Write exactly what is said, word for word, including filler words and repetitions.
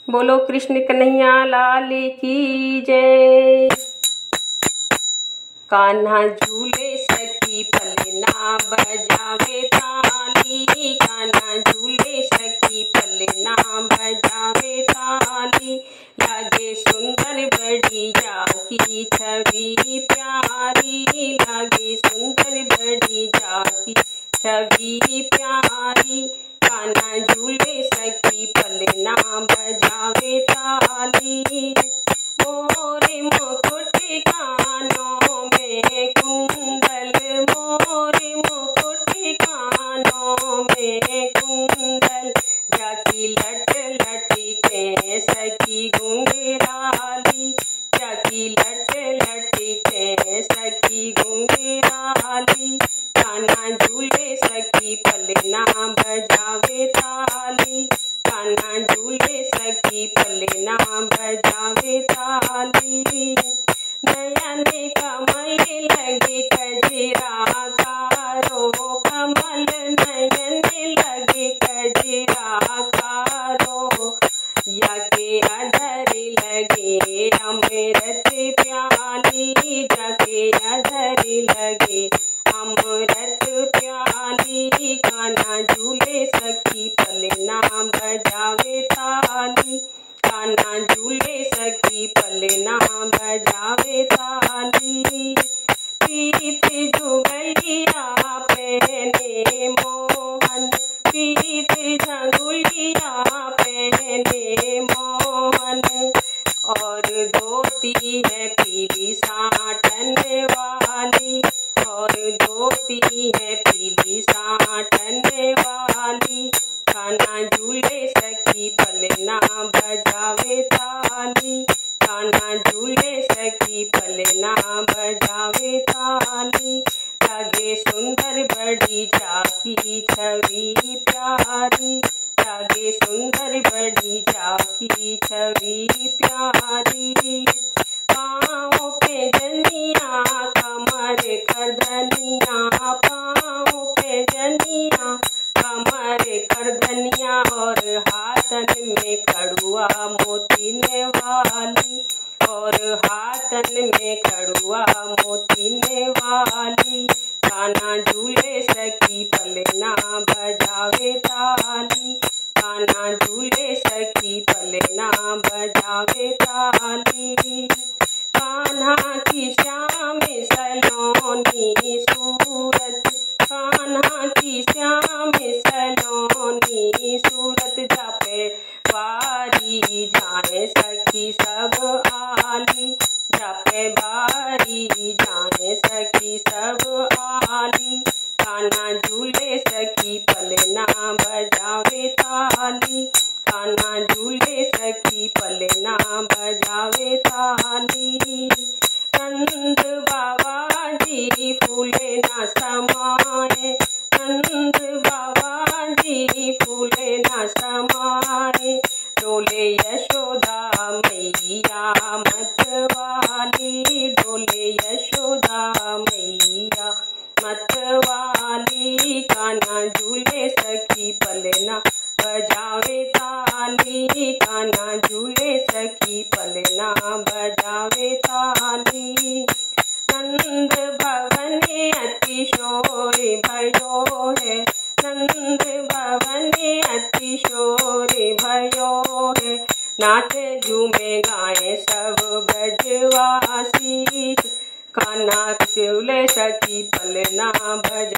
बोलो कृष्ण कन्हैया लाल की जय। कान्हा झूले सखी पलना बजावे ताली, कान्हा झूले सखी पलना बजावे ताली। लागे सुंदर बढ़िया की छवि प्यारी, लागे सुंदर बढ़िया की छवि प्यारी। कान्हा झूले सखी पलना बजावे ताली। मोरे मुकुट कानों में कुंडल, मोरे मुकुट कानों में कुंडल। जाकी लट लटके सखी घुंघराली, जाकी लट लटके सखी घुंघराली। कान्हा झूले सखी पलना बजावे ताली, कान्हा झूले सखी पलना बजावे ताली। नयन कमल लगे कजरा कारो, कमल नयन लगे कजरा कारो। या के अधर लगे अमृत प्याली, जाके अधर लगे अमृत प्याली। कान्हा झूले सखी पलना बजावे ताली, कान्हा झूले सखी पलना बजावे ताली। पीत जुगलिया पहने मोहन, पीत झंगुलिया पहने मोहन। और धोती है पीली साटन वाली, और धोती है पीली साटन वाली। कान्हा झूले सखी पलना बजावे ताली, कान्हा झूले सखी पलना बजावे ताली। लागे सुंदर बड़ी जाकी छवि प्यारी, लागे सुंदर बड़ी जाकी छवि प्यारी। पाँव पे जनिया कमर कर धनिया, पाँव पे जनिया कमर कर धनिया। और हाथन में कड़ुआ मोतीन वाली, और हाथन में कड़ुआ मोतीन वाली। कान्हा झूले सखी पलना बजावे ताली, कान्हा झूले सखी पलना बजावे ताली। कान्हा की श्याम सलोनी सूरत, कान्हा की श्याम सलोनी सूरत। जापे बारी जाए सखी सब आली, जापे बारी जाए सखी सब आली। कान्हा झूले सखी पलना बजावे ताली, कान्हा झूले सखी पलना बजावे ताली। नंद बाबा जी फूले न समाए, नंद बाबा जी फूले न समाए। डोले यशोदा मैया मतवाली, डोले यशोदा मैया मतवाली। कान्हा झूले सखी पलना बजावे ताली, कान्हा झूले सखी पलना बजावे ताली। नंद भवन अति शोर भयो है, नंद भवन अति शोर भयो है। नाचे झूमे गाए सब ब्रजवासी, कान्हा झूले सखी पलना बजा